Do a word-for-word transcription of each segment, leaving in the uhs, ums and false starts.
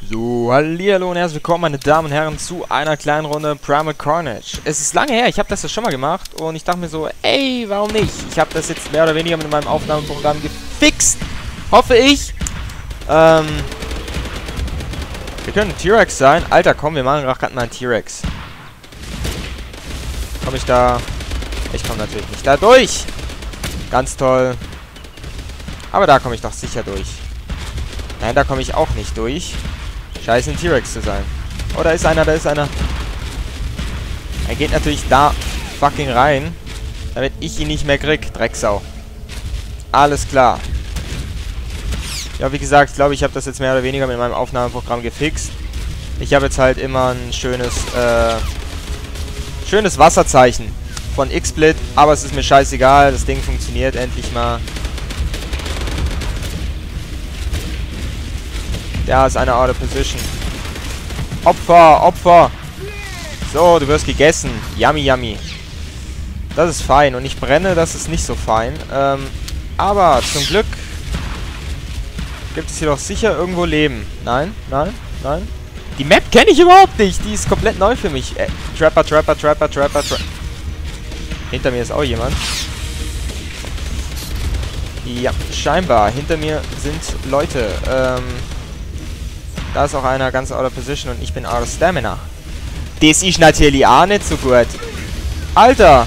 So, hallihallo und herzlich willkommen, meine Damen und Herren, zu einer kleinen Runde Primal Carnage. Es ist lange her, ich habe das ja schon mal gemacht und ich dachte mir so, ey, warum nicht? Ich habe das jetzt mehr oder weniger mit meinem Aufnahmeprogramm gefixt, hoffe ich. Ähm, wir können ein T-Rex sein. Alter, komm, wir machen gerade mal einen T-Rex. Komme ich da? Ich komme natürlich nicht da durch. Ganz toll. Aber da komme ich doch sicher durch. Nein, da komme ich auch nicht durch. Scheiße, ein T-Rex zu sein. Oh, da ist einer, da ist einer. Er geht natürlich da fucking rein, damit ich ihn nicht mehr krieg, Drecksau. Alles klar. Ja, wie gesagt, ich glaube, ich habe das jetzt mehr oder weniger mit meinem Aufnahmeprogramm gefixt. Ich habe jetzt halt immer ein schönes, äh, schönes Wasserzeichen von X-Split, aber es ist mir scheißegal, das Ding funktioniert endlich mal. Ja, ist eine out of position. Opfer, Opfer. So, du wirst gegessen. Yummy, yummy. Das ist fein. Und ich brenne, das ist nicht so fein. Ähm, aber zum Glück gibt es hier doch sicher irgendwo Leben. Nein, nein, nein. Die Map kenne ich überhaupt nicht. Die ist komplett neu für mich. Äh, Trapper, Trapper, Trapper, Trapper, Trapper. Hinter mir ist auch jemand. Ja, scheinbar. Hinter mir sind Leute. Ähm... Da ist auch einer ganz out of position und ich bin out of stamina. Das ist natürlich auch nicht so gut. Alter!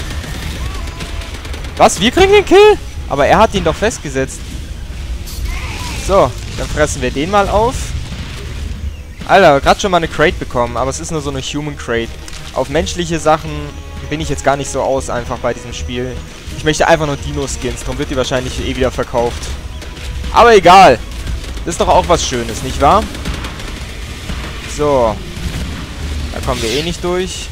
Was? Wir kriegen den Kill? Aber er hat ihn doch festgesetzt. So, dann fressen wir den mal auf. Alter, gerade schon mal eine Crate bekommen, aber es ist nur so eine Human Crate. Auf menschliche Sachen bin ich jetzt gar nicht so aus einfach bei diesem Spiel. Ich möchte einfach nur Dino-Skins, darum wird die wahrscheinlich eh wieder verkauft. Aber egal. Das ist doch auch was Schönes, nicht wahr? So. Da kommen wir eh nicht durch.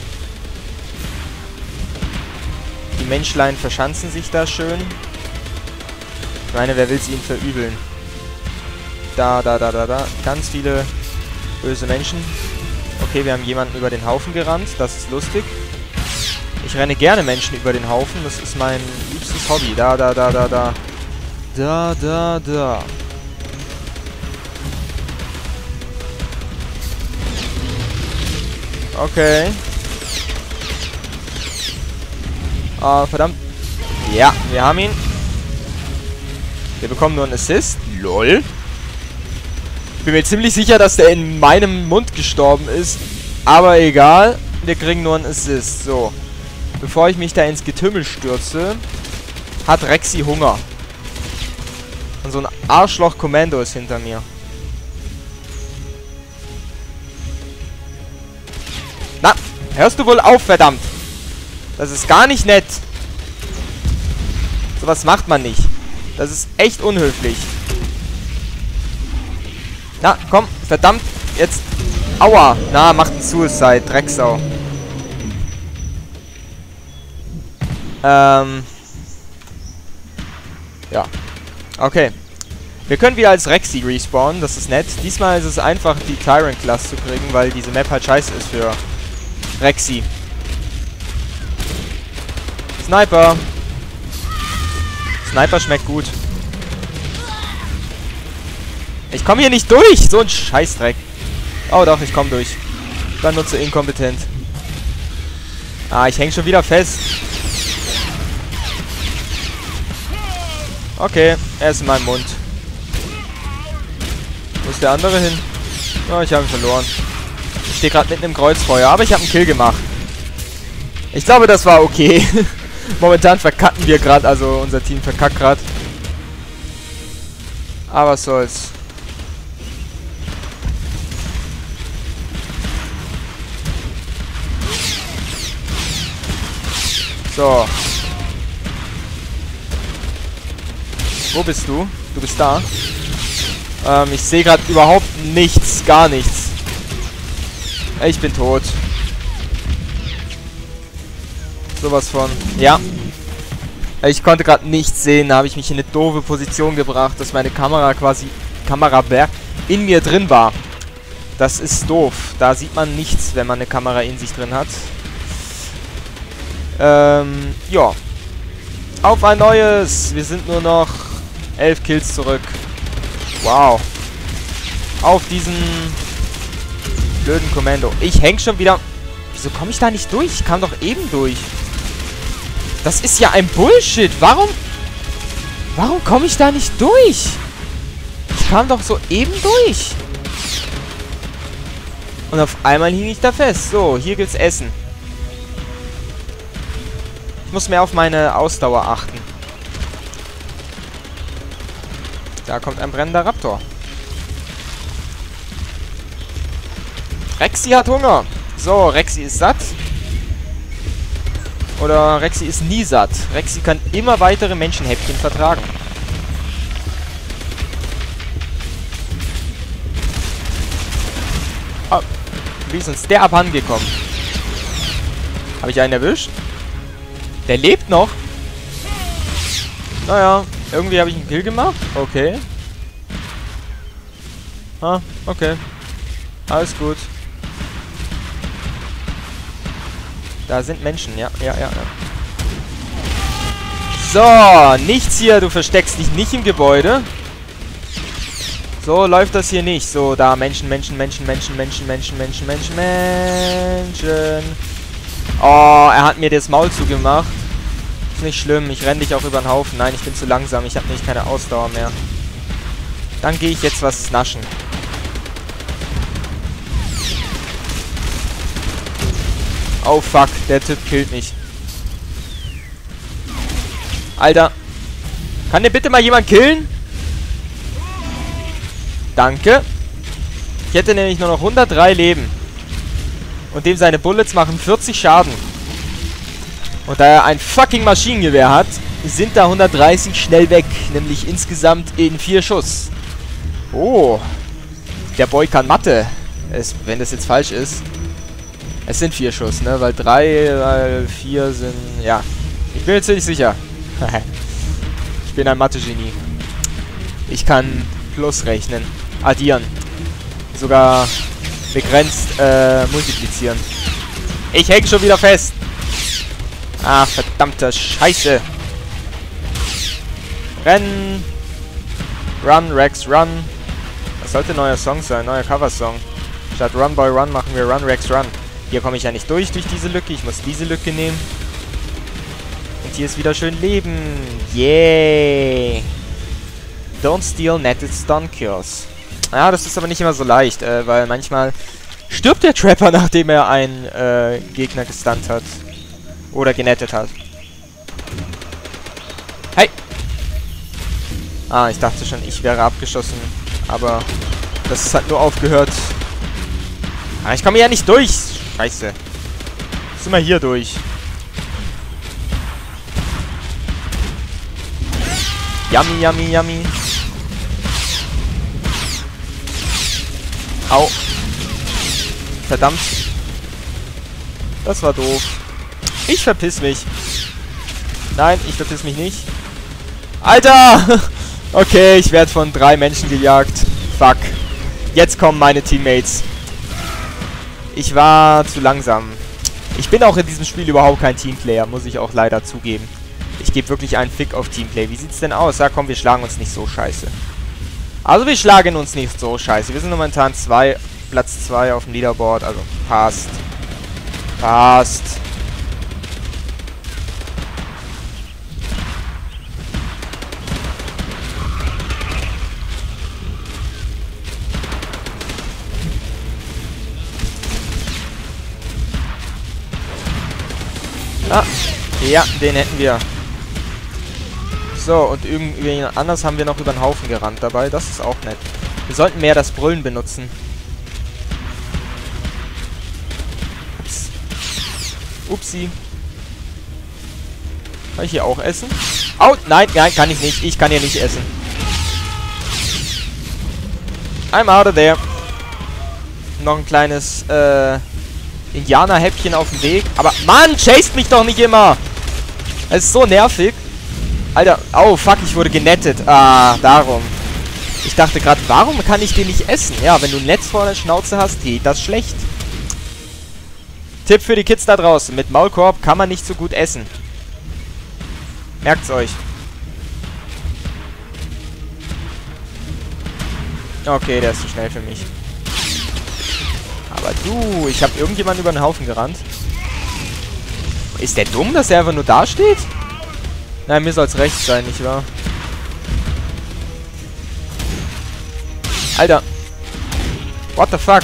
Die Menschlein verschanzen sich da schön. Ich meine, wer will es ihnen verübeln? Da, da, da, da, da. Ganz viele böse Menschen. Okay, wir haben jemanden über den Haufen gerannt. Das ist lustig. Ich renne gerne Menschen über den Haufen. Das ist mein liebstes Hobby. Da, da, da, da, da. Da, da, da. Okay. Ah, verdammt. Ja, wir haben ihn. Wir bekommen nur einen Assist. Lol. Ich bin mir ziemlich sicher, dass der in meinem Mund gestorben ist. Aber egal. Wir kriegen nur einen Assist. So. Bevor ich mich da ins Getümmel stürze, hat Rexy Hunger. Und so ein Arschloch-Kommando ist hinter mir. Na, hörst du wohl auf, verdammt. Das ist gar nicht nett. Sowas macht man nicht. Das ist echt unhöflich. Na, komm, verdammt. Jetzt. Aua. Na, macht einen Suicide. Drecksau. Ähm. Ja. Okay. Wir können wieder als Rexy respawnen. Das ist nett. Diesmal ist es einfach, die Tyrant-Class zu kriegen, weil diese Map halt scheiße ist für Rexy. Sniper. Sniper schmeckt gut. Ich komme hier nicht durch. So ein Scheißdreck. Oh doch, ich komme durch. Ich war nur zu inkompetent. Ah, ich hänge schon wieder fest. Okay, er ist in meinem Mund. Wo ist der andere hin? Oh, ich habe ihn verloren. Ich stehe gerade mitten im Kreuzfeuer, aber ich habe einen Kill gemacht. Ich glaube, das war okay. Momentan verkacken wir gerade, also unser Team verkackt gerade. Aber was soll's. So. Wo bist du? Du bist da. Ähm, ich sehe gerade überhaupt nichts, gar nichts. Ich bin tot. Sowas von. Ja. Ich konnte gerade nichts sehen. Da habe ich mich in eine doofe Position gebracht, dass meine Kamera quasi, Kameraberg, in mir drin war. Das ist doof. Da sieht man nichts, wenn man eine Kamera in sich drin hat. Ähm, ja. Auf ein neues. Wir sind nur noch elf Kills zurück. Wow. Auf diesen blöden Kommando. Ich häng schon wieder... Wieso komme ich da nicht durch? Ich kam doch eben durch. Das ist ja ein Bullshit. Warum... Warum komme ich da nicht durch? Ich kam doch so eben durch. Und auf einmal hing ich da fest. So, hier gibt's Essen. Ich muss mehr auf meine Ausdauer achten. Da kommt ein brennender Raptor. Rexy hat Hunger. So, Rexy ist satt. Oder Rexy ist nie satt. Rexy kann immer weitere Menschenhäppchen vertragen. Oh, wie ist uns der abhandengekommen? Habe ich einen erwischt? Der lebt noch. Naja, irgendwie habe ich einen Kill gemacht. Okay. Ah, okay. Alles gut. Da sind Menschen, ja, ja, ja, ja. So, nichts hier. Du versteckst dich nicht im Gebäude. So läuft das hier nicht. So, da Menschen, Menschen, Menschen, Menschen, Menschen, Menschen, Menschen, Menschen, Menschen. Oh, er hat mir das Maul zugemacht. Ist nicht schlimm. Ich renne dich auch über den Haufen. Nein, ich bin zu langsam. Ich habe nämlich keine Ausdauer mehr. Dann gehe ich jetzt was naschen. Oh fuck, der Typ killt mich. Alter. Kann der bitte mal jemand killen? Danke. Ich hätte nämlich nur noch hundertdrei Leben. Und dem seine Bullets machen vierzig Schaden. Und da er ein fucking Maschinengewehr hat, sind da hundertdreißig schnell weg. Nämlich insgesamt in vier Schuss. Oh. Der Boy kann Mathe. Es, wenn das jetzt falsch ist. Es sind vier Schuss, ne? Weil drei, weil vier sind... Ja. Ich bin jetzt nicht sicher. Ich bin ein Mathe-Genie. Ich kann plus rechnen. Addieren. Sogar begrenzt äh, multiplizieren. Ich häng schon wieder fest. Ach, verdammte Scheiße. Rennen. Run, Rex, run. Das sollte ein neuer Song sein, neuer Coversong. Statt Run Boy Run machen wir Run, Rex, run. Hier komme ich ja nicht durch, durch diese Lücke. Ich muss diese Lücke nehmen. Und hier ist wieder schön Leben. Yeah. Don't steal netted stun kills. Ja, das ist aber nicht immer so leicht, äh, weil manchmal stirbt der Trapper, nachdem er einen äh, Gegner gestunt hat. Oder genettet hat. Hey! Ah, ich dachte schon, ich wäre abgeschossen. Aber das hat nur aufgehört. Ah, ich komme ja nicht durch. Scheiße. Sind wir hier durch. Yummy, yummy, yummy. Au. Verdammt. Das war doof. Ich verpiss mich. Nein, ich verpiss mich nicht. Alter! Okay, ich werde von drei Menschen gejagt. Fuck. Jetzt kommen meine Teammates. Ich war zu langsam. Ich bin auch in diesem Spiel überhaupt kein Teamplayer, muss ich auch leider zugeben. Ich gebe wirklich einen Fick auf Teamplay. Wie sieht's denn aus? Ja, komm, wir schlagen uns nicht so scheiße. Also wir schlagen uns nicht so scheiße. Wir sind momentan zwei, Platz zwei auf dem Leaderboard. Also passt. Passt. Ah, ja, den hätten wir. So, und irgendwie anders haben wir noch über den Haufen gerannt dabei. Das ist auch nett. Wir sollten mehr das Brüllen benutzen. Ups. Upsi. Kann ich hier auch essen? Au, nein, nein, kann ich nicht. Ich kann hier nicht essen. I'm out of there. Noch ein kleines, äh... Indianerhäppchen auf dem Weg. Aber, Mann, chased mich doch nicht immer. Es ist so nervig. Alter, oh, fuck, ich wurde genettet. Ah, darum. Ich dachte gerade, warum kann ich den nicht essen? Ja, wenn du ein Netz vor der Schnauze hast, geht das schlecht. Tipp für die Kids da draußen. Mit Maulkorb kann man nicht so gut essen. Merkt's euch. Okay, der ist zu schnell für mich. Aber du, ich habe irgendjemanden über den Haufen gerannt. Ist der dumm, dass er einfach nur da steht? Nein, mir soll es rechts sein, nicht wahr? Alter. What the fuck?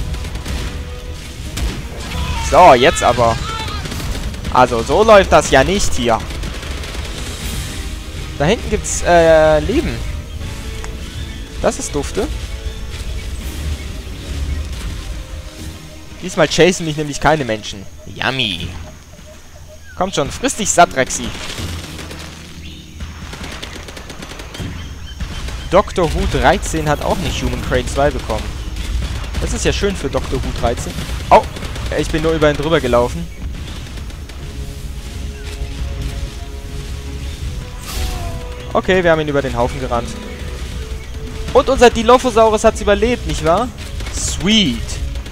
So, jetzt aber. Also, so läuft das ja nicht hier. Da hinten gibt's, äh, Leben. Das ist dufte. Diesmal chasen mich nämlich keine Menschen. Yummy. Kommt schon, friss dich satt, Rexy. Doktor Who dreizehn hat auch nicht Human Crane zwei bekommen. Das ist ja schön für Doktor Who dreizehn. Oh, ich bin nur über ihn drüber gelaufen. Okay, wir haben ihn über den Haufen gerannt. Und unser Dilophosaurus hat's überlebt, nicht wahr? Sweet.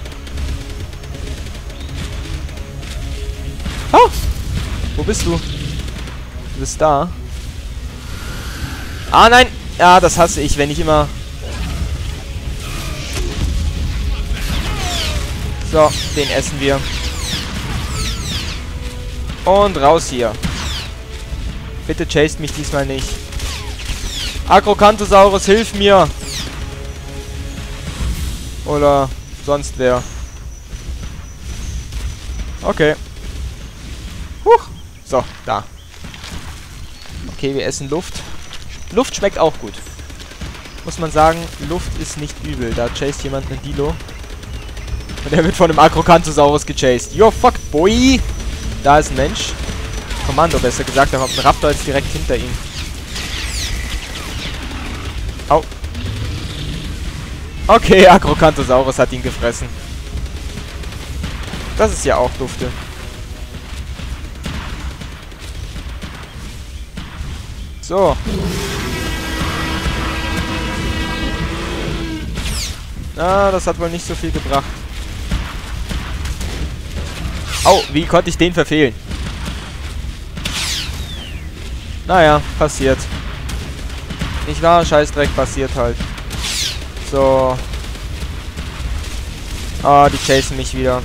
Oh! Wo bist du? Du bist da. Ah, nein! Ja, das hasse ich, wenn ich immer... So, den essen wir. Und raus hier. Bitte chased mich diesmal nicht. Acrocanthosaurus, hilf mir! Oder sonst wer. Okay. Huch. So, da. Okay, wir essen Luft. Luft schmeckt auch gut. Muss man sagen, Luft ist nicht übel. Da chased jemand einen Dilo. Und der wird von einem Acrocanthosaurus gechased. You're fucked, boy! Da ist ein Mensch. Kommando, besser gesagt. Da kommt ein Raptor jetzt direkt hinter ihm. Au. Okay, Acrocanthosaurus hat ihn gefressen. Das ist ja auch dufte. So. Ah, das hat wohl nicht so viel gebracht. Au, wie konnte ich den verfehlen? Naja, passiert. Nicht wahr? Scheißdreck, passiert halt. So. Ah, die chasen mich wieder.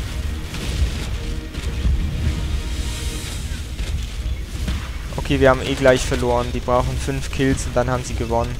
Okay, wir haben eh gleich verloren. Die brauchen fünf Kills und dann haben sie gewonnen.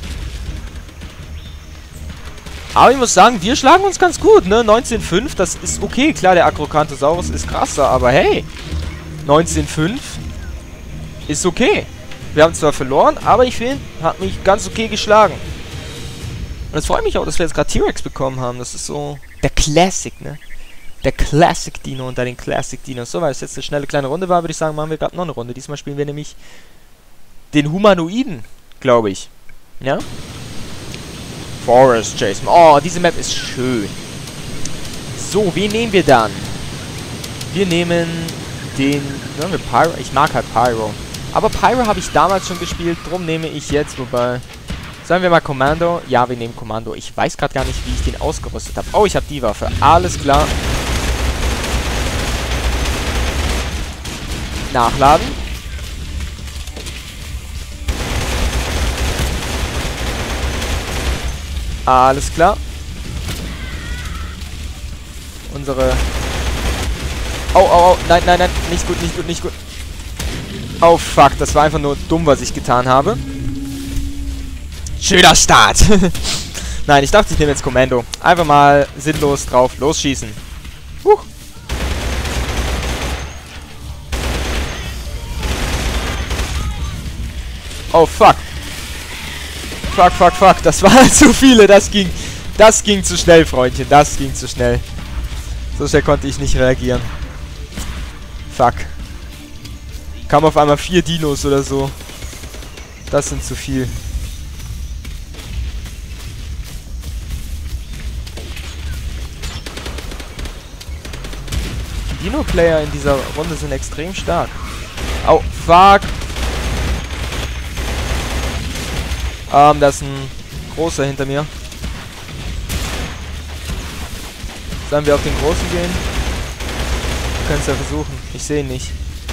Aber ich muss sagen, wir schlagen uns ganz gut, ne? neunzehn fünf, das ist okay. Klar, der Acrocanthosaurus ist krasser, aber hey. neunzehn fünf ist okay. Wir haben zwar verloren, aber ich finde, hat mich ganz okay geschlagen. Und es freut mich auch, dass wir jetzt gerade T-Rex bekommen haben. Das ist so der Classic, ne? Der Classic Dino unter den Classic Dinos. So, weil es jetzt eine schnelle kleine Runde war, würde ich sagen, machen wir gerade noch eine Runde. Diesmal spielen wir nämlich den Humanoiden, glaube ich. Ja? Forest Chase. Oh, diese Map ist schön. So, wen nehmen wir dann? Wir nehmen den... Nehmen wir Pyro? Ich mag halt Pyro. Aber Pyro habe ich damals schon gespielt, drum nehme ich jetzt, wobei... Sagen wir mal Kommando. Ja, wir nehmen Kommando. Ich weiß gerade gar nicht, wie ich den ausgerüstet habe. Oh, ich habe die Waffe. Alles klar. Nachladen. Alles klar. Unsere... Oh, oh, oh. Nein, nein, nein. Nicht gut, nicht gut, nicht gut. Oh, fuck. Das war einfach nur dumm, was ich getan habe. Schöner Start. Nein, ich dachte, ich nehme jetzt Kommando. Einfach mal sinnlos drauf losschießen. Huch. Oh, fuck. Fuck, fuck, fuck. Das waren zu viele. Das ging, das ging zu schnell, Freundchen. Das ging zu schnell. So schnell konnte ich nicht reagieren. Fuck. Kam auf einmal vier Dinos oder so. Das sind zu viel. Die Dino-Player in dieser Runde sind extrem stark. Au, oh, fuck. Ähm, da ist ein großer hinter mir. Sollen wir auf den großen gehen? Wir können es ja versuchen. Ich sehe ihn nicht.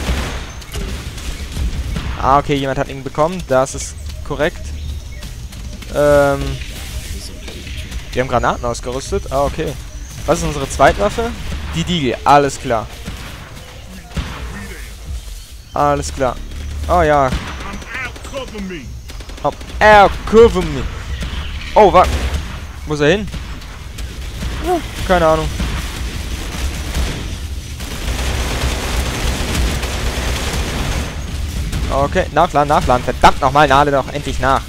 Ah, okay, jemand hat ihn bekommen. Das ist korrekt. Ähm. Wir haben Granaten ausgerüstet. Ah, okay. Was ist unsere Zweitwaffe? Die Deagle. Alles klar. Alles klar. Oh ja. Oh, er, cover me. Oh, was? Wo ist er hin? Ja, keine Ahnung. Okay, nachladen, nachladen. Verdammt nochmal, lade doch endlich nach.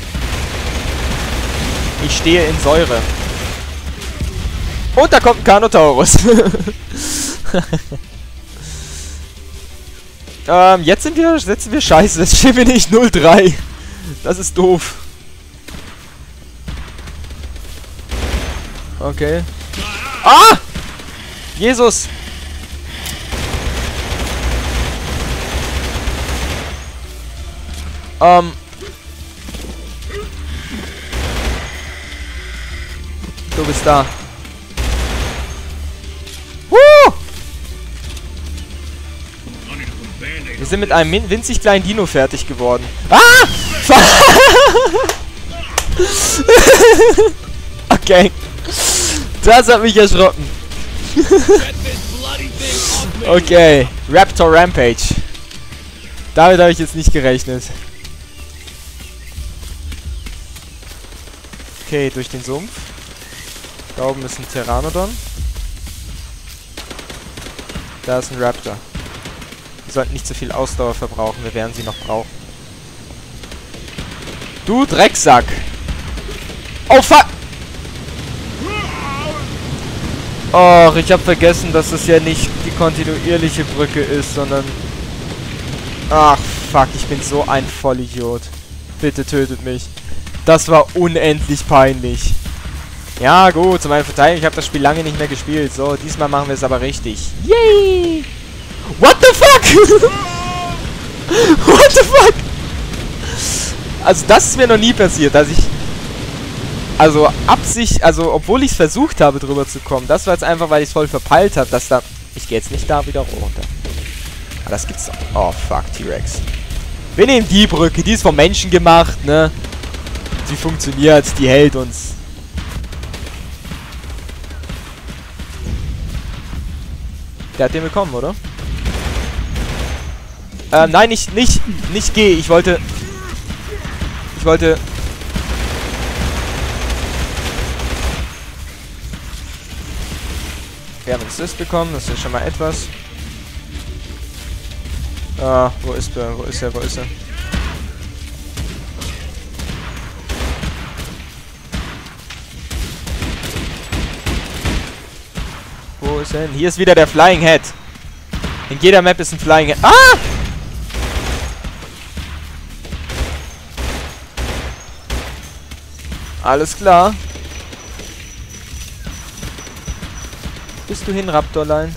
Ich stehe in Säure. Und da kommt ein Carnotaurus. ähm, jetzt sind wir, setzen wir scheiße. Jetzt stehen wir nicht null drei. Das ist doof. Okay. Ah! Jesus! Ähm. Du bist da. Woo! Wir sind mit einem winzig kleinen Dino fertig geworden. Ah! Okay. Das hat mich erschrocken. Okay. Raptor Rampage. Damit habe ich jetzt nicht gerechnet. Okay, durch den Sumpf. Da oben ist ein Pteranodon. Da ist ein Raptor. Wir sollten nicht zu viel Ausdauer verbrauchen. Wir werden sie noch brauchen. Du Drecksack! Oh, fuck! Och, ich hab vergessen, dass es ja nicht die kontinuierliche Brücke ist, sondern... Ach, fuck, ich bin so ein Vollidiot. Bitte tötet mich. Das war unendlich peinlich. Ja, gut, zu meiner Verteidigung, ich habe das Spiel lange nicht mehr gespielt. So, diesmal machen wir es aber richtig. Yay! What the fuck? What the fuck? Also, das ist mir noch nie passiert, dass ich... Also, Absicht... Also, obwohl ich es versucht habe, drüber zu kommen. Das war jetzt einfach, weil ich es voll verpeilt habe, dass da... Ich gehe jetzt nicht da wieder runter. Aber das gibt's doch. Oh, fuck, T-Rex. Wir nehmen die Brücke. Die ist vom Menschen gemacht, ne? Sie funktioniert. Die hält uns. Der hat den bekommen, oder? Ähm, nein, nicht, nicht, nicht G. Ich wollte... Ich wollte... Wir haben uns das bekommen. Das ist schon mal etwas. Ah, wo ist er? Wo ist er? Wo ist er? Wo ist er denn? Hier ist wieder der Flying Head. In jeder Map ist ein Flying Head. Ah! Alles klar. Bist du hin, Raptorlein?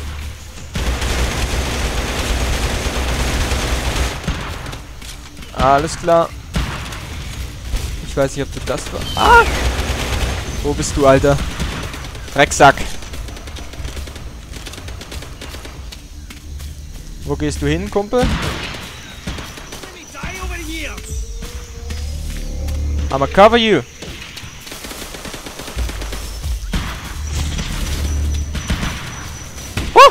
Alles klar. Ich weiß nicht, ob du das war. Ah! Wo bist du, Alter? Drecksack. Wo gehst du hin, Kumpel? I'ma cover you. Woo!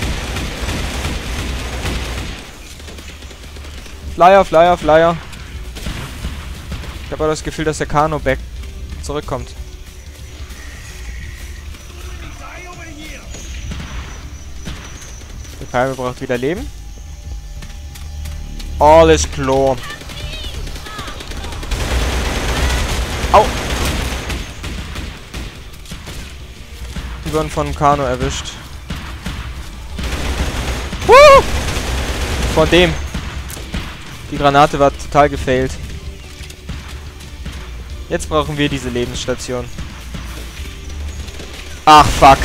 Flyer, Flyer, Flyer. Ich habe aber das Gefühl, dass der Kano back zurückkommt. Der Palme braucht wieder Leben. Alles klar. Au! Die wurden von Kano erwischt. Woo! Von dem. Die Granate war total gefailt. Jetzt brauchen wir diese Lebensstation. Ach, fuck.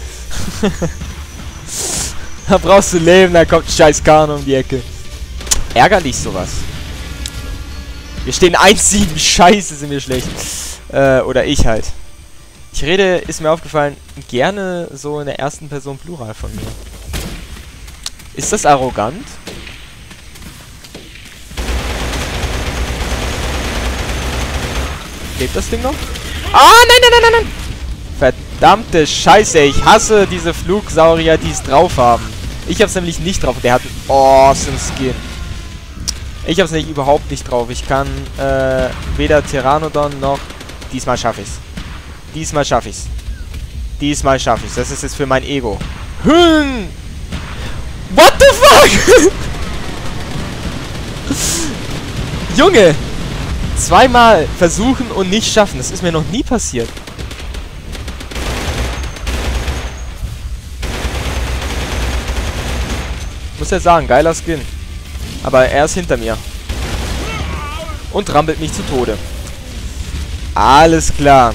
Da brauchst du Leben, da kommt ein scheiß Kano um die Ecke. Ärgerlich sowas. Wir stehen eins sieben. Scheiße, sind wir schlecht. Äh, oder ich halt. Ich rede, ist mir aufgefallen, gerne so in der ersten Person Plural von mir. Ist das arrogant? Lebt das Ding noch? Ah, nein, nein, nein, nein, nein! Verdammte Scheiße, ich hasse diese Flugsaurier, die es drauf haben. Ich hab's nämlich nicht drauf. Der hat einen awesome Skin. Ich hab's nämlich überhaupt nicht drauf. Ich kann äh, weder Pteranodon noch... Diesmal schaffe ich's. Diesmal schaffe ich's. Diesmal schaffe ich's. Das ist jetzt für mein Ego. Hm. What the fuck? Junge! Zweimal versuchen und nicht schaffen. Das ist mir noch nie passiert. Muss ja sagen, geiler Skin. Aber er ist hinter mir. Und trampelt mich zu Tode. Alles klar.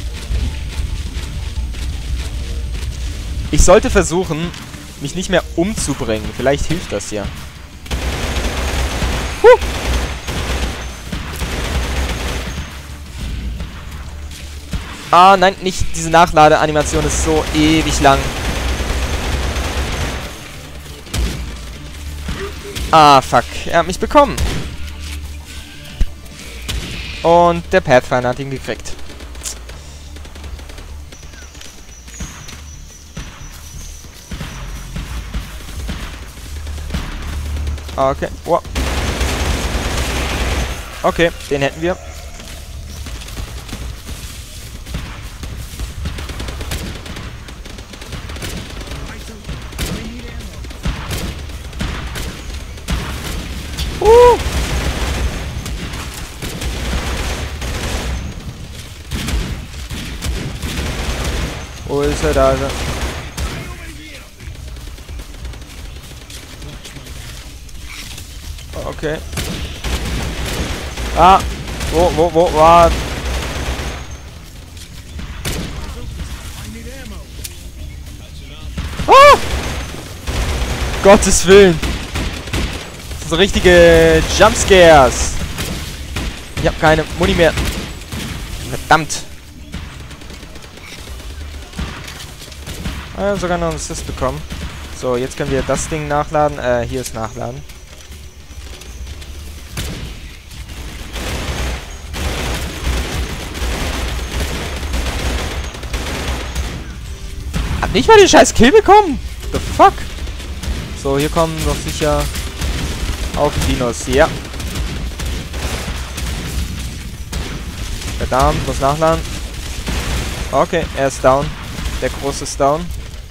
Ich sollte versuchen, mich nicht mehr umzubringen. Vielleicht hilft das ja. Huh. Ah, nein, nicht. Diese Nachladeanimation ist so ewig lang. Ah, fuck. Er hat mich bekommen. Und der Pathfinder hat ihn gekriegt. Okay. Wow. Okay, den hätten wir. Uh. Wo ist er? Da ist er. Okay. Ah. Wo, wo, wo, war... Ah! Gottes Willen. Das sind so richtige Jumpscares. Ich habe keine Muni mehr. Verdammt. Ah, sogar noch einen Assist bekommen. So, jetzt können wir das Ding nachladen. Äh, hier ist Nachladen. Hab nicht mal den scheiß Kill bekommen. The fuck? So, hier kommen noch sicher Haufen Dinos. Ja. Verdammt, muss nachladen. Okay, er ist down. Der große ist down.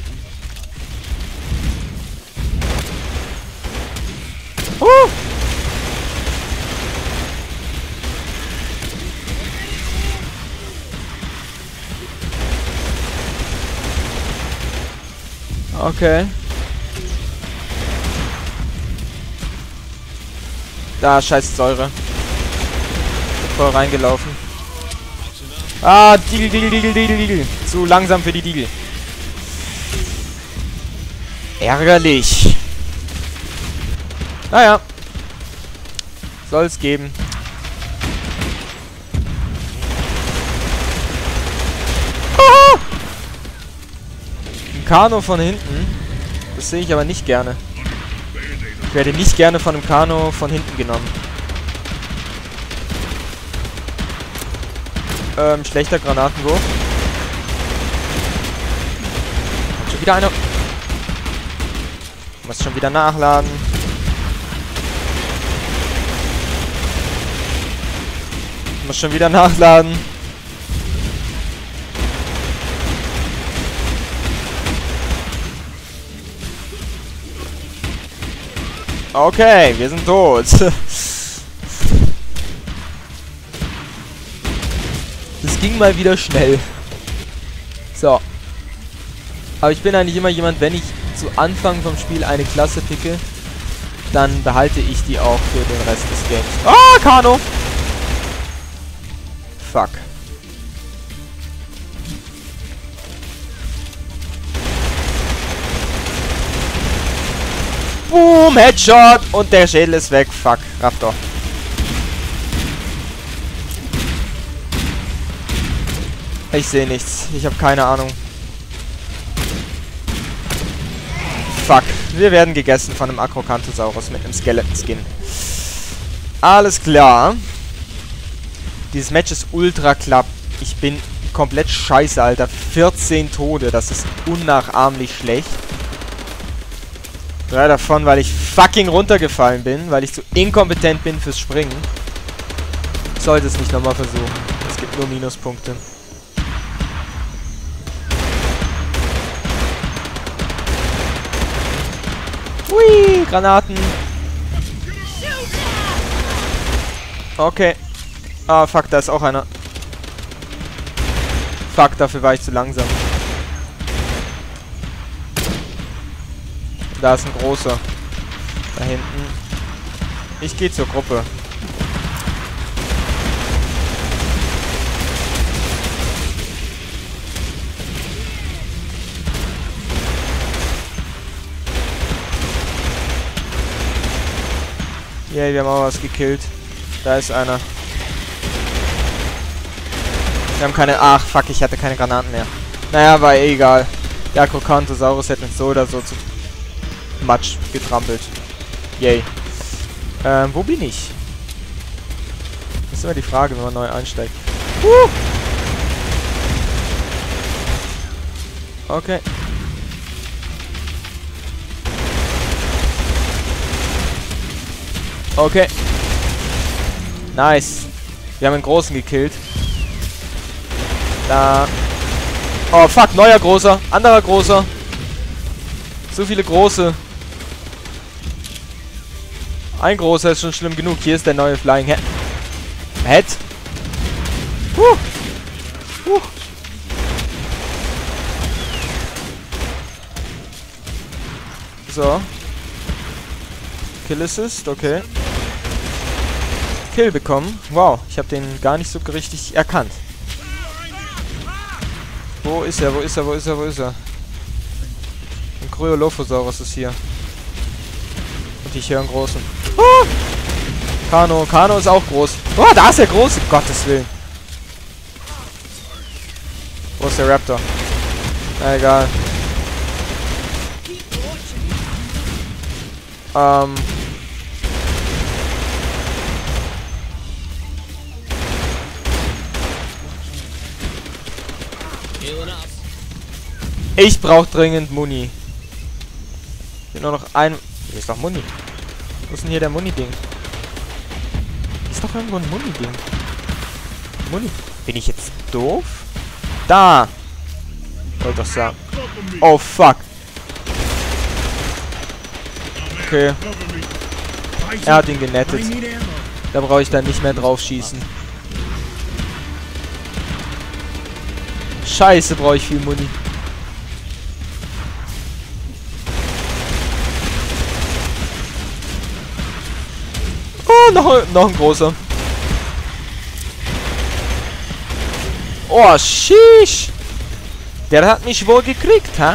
Uh! Okay. Da, scheiß Säure. Bin voll reingelaufen. Ah, Diegel, Diegel, Diegel, Diegel, Diegel. Zu langsam für die Diegel. Ärgerlich. Naja. Soll's geben. Ah! Ein Kano von hinten. Das sehe ich aber nicht gerne. Ich werde nicht gerne von einem Kano von hinten genommen. Ähm, schlechter Granatenwurf. Kommt schon wieder einer. Muss schon wieder nachladen. Muss schon wieder nachladen. Okay, wir sind tot. Das ging mal wieder schnell. So. Aber ich bin eigentlich immer jemand, wenn ich zu Anfang vom Spiel eine Klasse picke, dann behalte ich die auch für den Rest des Games. Ah, Kano! Fuck. Boom, Headshot! Und der Schädel ist weg. Fuck, Raptor. Ich sehe nichts. Ich habe keine Ahnung. Fuck. Wir werden gegessen von einem Acrocanthosaurus mit einem Skeleton-Skin. Alles klar. Dieses Match ist ultra knapp. Ich bin komplett scheiße, Alter. vierzehn Tode, das ist unnachahmlich schlecht. Drei davon, weil ich fucking runtergefallen bin, weil ich zu inkompetent bin fürs Springen. Ich sollte es nicht nochmal versuchen. Es gibt nur Minuspunkte. Hui, Granaten. Okay. Ah, fuck, da ist auch einer. Fuck, dafür war ich zu langsam. Da ist ein großer. Da hinten. Ich gehe zur Gruppe. Yay, wir haben auch was gekillt. Da ist einer. Wir haben keine... Ach, fuck, ich hatte keine Granaten mehr. Naja, war eh egal. Der Acrocanthosaurus hätte uns so oder so zu Matsch getrampelt. Yay. Ähm, wo bin ich? Das ist immer die Frage, wenn man neu einsteigt. Uh! Okay. Okay. Nice. Wir haben einen großen gekillt. Da. Oh, fuck. Neuer großer. Anderer großer. So viele große. Ein großer ist schon schlimm genug. Hier ist der neue Flying Head. Head. Huh. Huh. So. Kill Assist. Okay. Kill bekommen. Wow. Ich habe den gar nicht so richtig erkannt. Wo ist er? Wo ist er? Wo ist er? Wo ist er? Ein Cryolophosaurus ist hier. Und ich höre einen großen. Oh! Kano. Kano ist auch groß. Oh, da ist der große. Gottes Willen. Wo ist der Raptor? Na, egal. Ähm. Ich brauche dringend Muni. Hier nur noch ein... Hier ist doch Muni. Wo ist denn hier der Muni-Ding? Hier ist doch irgendwo ein Muni-Ding. Muni. Bin ich jetzt doof? Da! Wollte doch sagen. Oh, fuck. Okay. Er hat ihn genettet. Da brauche ich dann nicht mehr drauf schießen. Scheiße, brauche ich viel Muni. Oh, noch, noch ein großer. Oh, sheesh. Der hat mich wohl gekriegt, ha?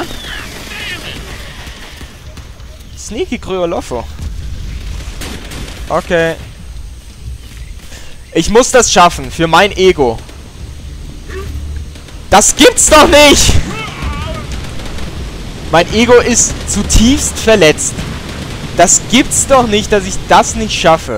Sneaky Cryolopho. Okay. Ich muss das schaffen, für mein Ego. Das gibt's doch nicht! Mein Ego ist zutiefst verletzt. Das gibt's doch nicht, dass ich das nicht schaffe.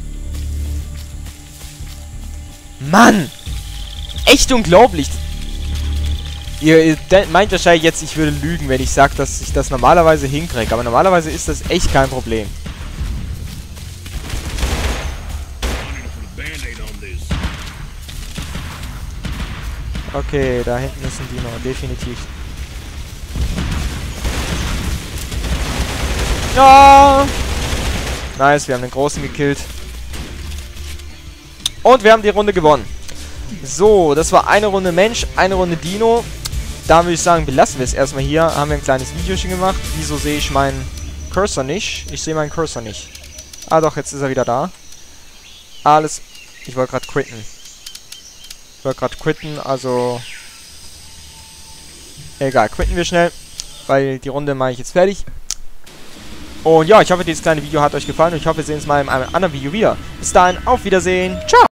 Mann! Echt unglaublich. Ihr, ihr meint wahrscheinlich jetzt, ich würde lügen, wenn ich sage, dass ich das normalerweise hinkriege. Aber normalerweise ist das echt kein Problem. Okay, da hinten ist ein Dino, definitiv. Ja! Nice, wir haben den Großen gekillt. Und wir haben die Runde gewonnen. So, das war eine Runde Mensch, eine Runde Dino. Da würde ich sagen, belassen wir es erstmal hier. Haben wir ein kleines Videochen gemacht. Wieso sehe ich meinen Cursor nicht? Ich sehe meinen Cursor nicht. Ah doch, jetzt ist er wieder da. Alles... Ich wollte gerade quitten. Ich wollte gerade quitten, also... Egal, quitten wir schnell. Weil die Runde mache ich jetzt fertig. Und ja, ich hoffe, dieses kleine Video hat euch gefallen. Und ich hoffe, wir sehen uns mal in einem anderen Video wieder. Bis dahin, auf Wiedersehen. Ciao!